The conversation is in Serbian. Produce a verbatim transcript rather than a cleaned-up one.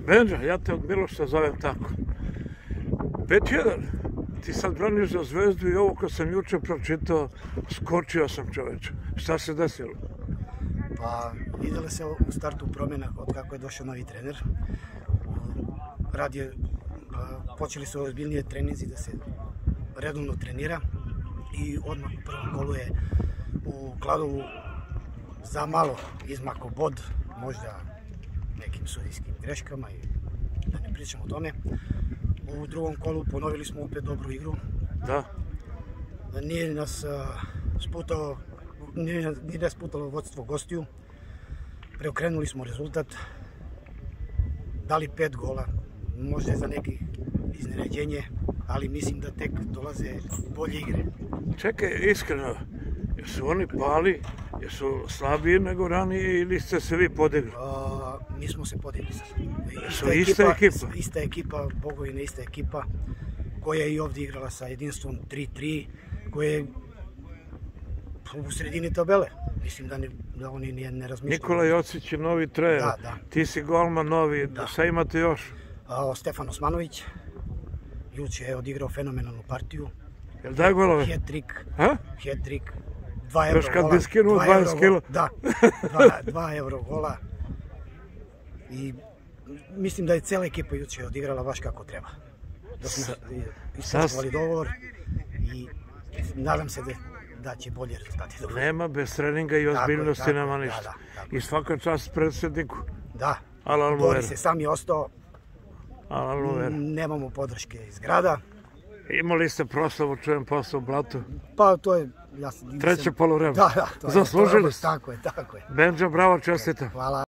Benđa, ja te od Miloša zovem tako. pet jedan. Ti sad braniš za Zvezdu i ovo kad sam juče pročitao, skočio sam, čoveče. Šta se desilo? Pa, vidjela se u startu promjena od kako je došao novi trener. Rad je, počeli su ozbiljnije treninzi da se redovno trenira i odmah u prvom kolu je u Kladovu za malo izmakao bod, možda nekim sudijskim greškama i da ne pričamo o tome. U drugom kolu ponovili smo opet dobru igru. Da. Nije nas sputao, nije, nije nas sputalo vodstvo gostiju. Preokrenuli smo rezultat. Dali pet gola, možda je za neki iznenađenje, ali mislim da tek dolaze bolje igre. Čekaj, iskreno, jesu oni pali, jesu slabiji nego ranije ili ste se vi podigli? A, mi smo se podigli. Jesu ista ekipa? Ista ekipa, Bogovina ista ekipa, koja je i ovdje igrala sa jedinstvom tri tri, koja je u sredini tabele. Mislim da, ne, da oni ne, ne razmišljaju. Nikola Jocić je novi trener, da, da. Ti si golman novi, da. Šta imate još? A, Stefan Osmanović, juče je odigrao fenomenalnu partiju. Jel daj golove? Hat-trick, Ha? hat-trick, dva euro gola. Još kad gola, bi skinuo dvadeset kila. Da, dva, dva euro gola. I mislim da je cijela ekipa juče odigrala baš kako treba. Da smo ispoštovali dogovor i nadam se da, da će bolje rezultati. Nema bez treninga i ozbiljnosti nema ništa. Da, da, I svaka čast predsjedniku. Da, Al Boris je sam je ostao. Al Nemamo podrške iz grada. Imali ste proslavu, čujem, posao u Blatu? Pa to je... Ja sam, Treće polovreme. Da, da. Zaslužili ste. Tako je, tako je. Benđa, bravo, čestite. Hvala.